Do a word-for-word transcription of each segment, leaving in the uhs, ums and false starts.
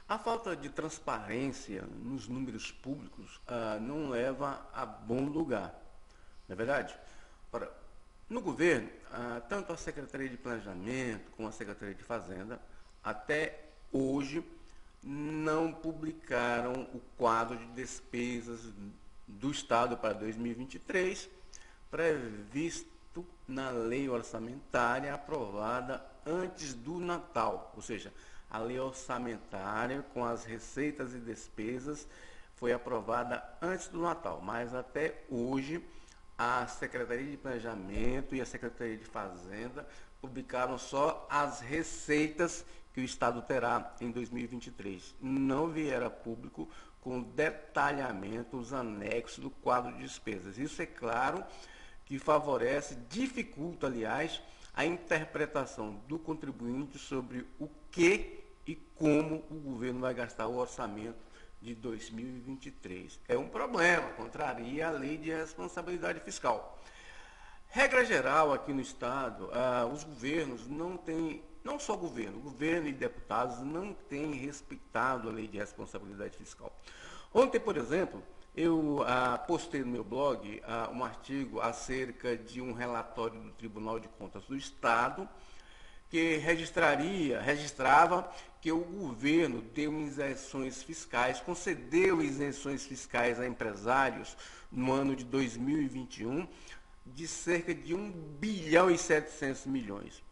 A falta de transparência nos números públicos ah, não leva a bom lugar, não é verdade? Ora, no governo, ah, tanto a Secretaria de Planejamento como a Secretaria de Fazenda, até hoje, não publicaram o quadro de despesas do Estado para dois mil e vinte e três, previsto na lei orçamentária aprovada antes do Natal, ou seja, a lei orçamentária com as receitas e despesas foi aprovada antes do Natal, mas até hoje a Secretaria de Planejamento e a Secretaria de Fazenda publicaram só as receitas que o Estado terá em dois mil e vinte e três. Não vieram a público com detalhamento os anexos do quadro de despesas. Isso é claro que favorece, dificulta, aliás, a interpretação do contribuinte sobre o que e como o governo vai gastar o orçamento de dois mil e vinte e três. É um problema, contraria a lei de responsabilidade fiscal. Regra geral, aqui no Estado, ah, os governos não têm, não só o governo, o governo e deputados não têm respeitado a lei de responsabilidade fiscal. Ontem, por exemplo, eu ah, postei no meu blog ah, um artigo acerca de um relatório do Tribunal de Contas do Estado que registraria, registrava que o governo deu isenções fiscais, concedeu isenções fiscais a empresários no ano de dois mil e vinte e um de cerca de um bilhão e setecentos milhões.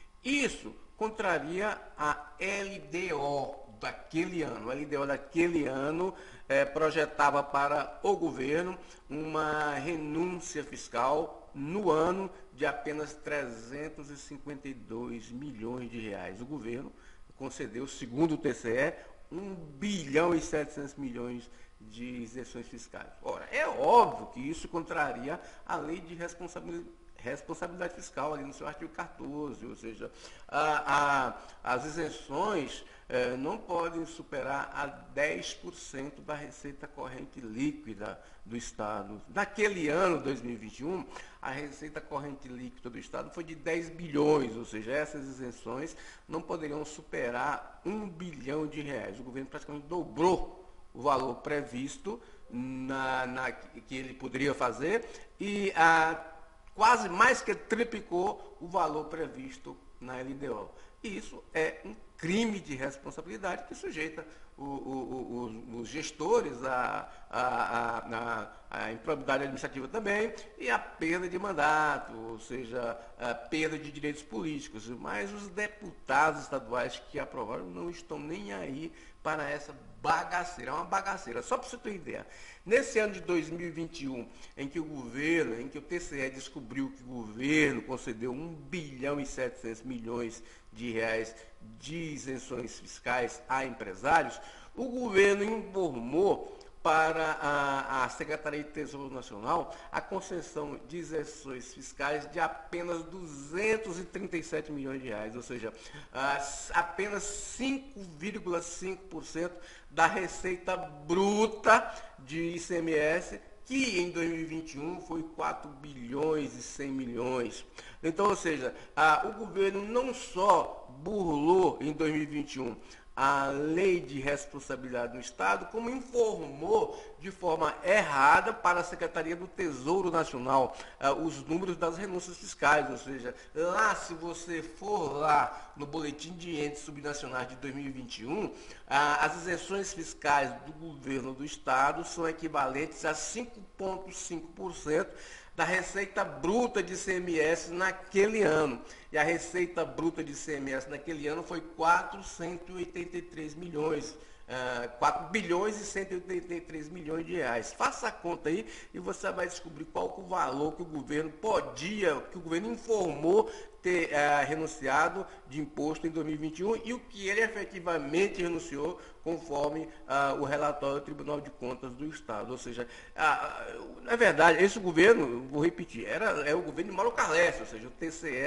Isso contraria a L D O daquele ano. A L D O daquele ano eh, projetava para o governo uma renúncia fiscal no ano de apenas trezentos e cinquenta e dois milhões de reais. O governo concedeu, segundo o T C E, um bilhão e setecentos milhões de isenções fiscais. Ora, é óbvio que isso contraria a lei de responsabilidade responsabilidade fiscal ali no seu artigo quatorze, ou seja, a, a, as isenções eh, não podem superar a dez por cento da receita corrente líquida do Estado. Naquele ano, dois mil e vinte e um, a receita corrente líquida do Estado foi de dez bilhões, ou seja, essas isenções não poderiam superar um bilhão de reais. O governo praticamente dobrou o valor previsto na, na, que ele poderia fazer e a quase mais que triplicou o valor previsto na L D O. E isso é um crime de responsabilidade que sujeita o, o, o, os gestores à, à, à, à improbidade administrativa também e à perda de mandato, ou seja, a perda de direitos políticos. Mas os deputados estaduais que aprovaram não estão nem aí para essa bagaceira, é uma bagaceira. Só para você ter ideia, nesse ano de dois mil e vinte e um, em que o governo, em que o T C E descobriu que o governo concedeu um bilhão e setecentos milhões de reais de isenções fiscais a empresários, o governo informou para a, a Secretaria de Tesouro Nacional a concessão de isenções fiscais de apenas duzentos e trinta e sete milhões de reais, ou seja, apenas cinco vírgula cinco por cento da receita bruta de I C M S, que em dois mil e vinte e um foi quatro bilhões e cem milhões. Então, ou seja, a, o governo não só burlou em dois mil e vinte e um a lei de responsabilidade do Estado, como informou de forma errada para a Secretaria do Tesouro Nacional uh, os números das renúncias fiscais, ou seja, lá se você for lá no boletim de entes subnacionais de dois mil e vinte e um, uh, as isenções fiscais do governo do Estado são equivalentes a cinco vírgula cinco por cento da receita bruta de I C M S naquele ano. E a receita bruta de I C M S naquele ano foi quatrocentos e oitenta e três milhões. Uh, quatro bilhões e cento e oitenta e três milhões de reais. Faça a conta aí e você vai descobrir qual que é o valor que o governo podia, que o governo informou ter uh, renunciado de imposto em dois mil e vinte e um e o que ele efetivamente renunciou conforme uh, o relatório do Tribunal de Contas do Estado. Ou seja, uh, na verdade, esse governo, vou repetir, era, é o governo de Mauro Carles, ou seja, o T C E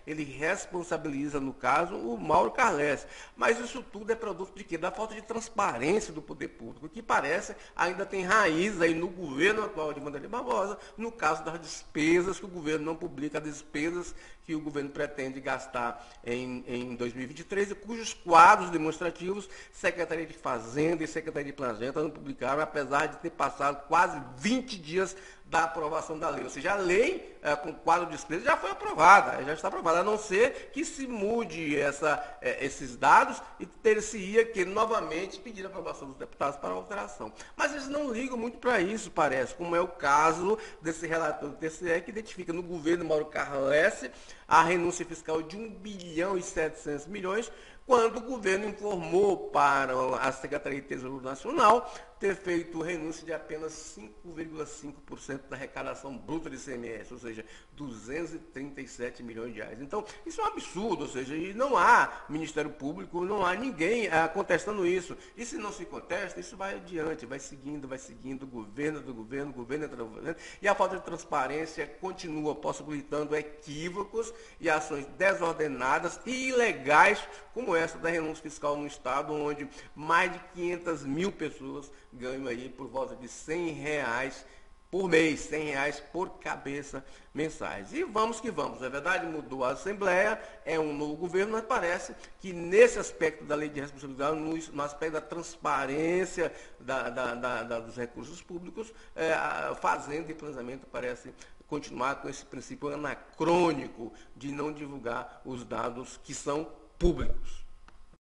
ele responsabiliza, no caso, o Mauro Carles. Mas isso tudo é produto de quê? Da falta de transparência do poder público, que parece ainda tem raiz aí no governo atual de Wanderley Barbosa, no caso das despesas, que o governo não publica, as despesas que o governo pretende gastar em, em dois mil e vinte e três, e cujos quadros demonstrativos Secretaria de Fazenda e Secretaria de Planejamento não publicaram, apesar de ter passado quase vinte dias da aprovação da lei. Ou seja, a lei é, com quadro de despesa já foi aprovada, já está aprovada, a não ser que se mude essa, é, esses dados e ter-se-ia que novamente pedir a aprovação dos deputados para alteração. Mas eles não ligam muito para isso, parece, como é o caso desse relator do T C E, que identifica no governo Mauro Carles a renúncia fiscal de um bilhão e setecentos milhões, quando o governo informou para a Secretaria de Tesouro Nacional ter feito renúncia de apenas cinco vírgula cinco por cento da arrecadação bruta de I C M S, ou seja, duzentos e trinta e sete milhões de reais. Então, isso é um absurdo, ou seja, e não há Ministério Público, não há ninguém ah, contestando isso. E se não se contesta, isso vai adiante, vai seguindo, vai seguindo, governo do governo, governo entra no governo, e a falta de transparência continua possibilitando equívocos e ações desordenadas e ilegais, como essa da renúncia fiscal no Estado, onde mais de quinhentas mil pessoas ganham aí por volta de cem reais por mês, cem reais por cabeça mensais. E vamos que vamos, é verdade, mudou a Assembleia, é um novo governo, mas parece que nesse aspecto da lei de responsabilidade, no, no aspecto da transparência da, da, da, da, dos recursos públicos, é, a Fazenda e Planejamento parece continuar com esse princípio anacrônico de não divulgar os dados que são públicos.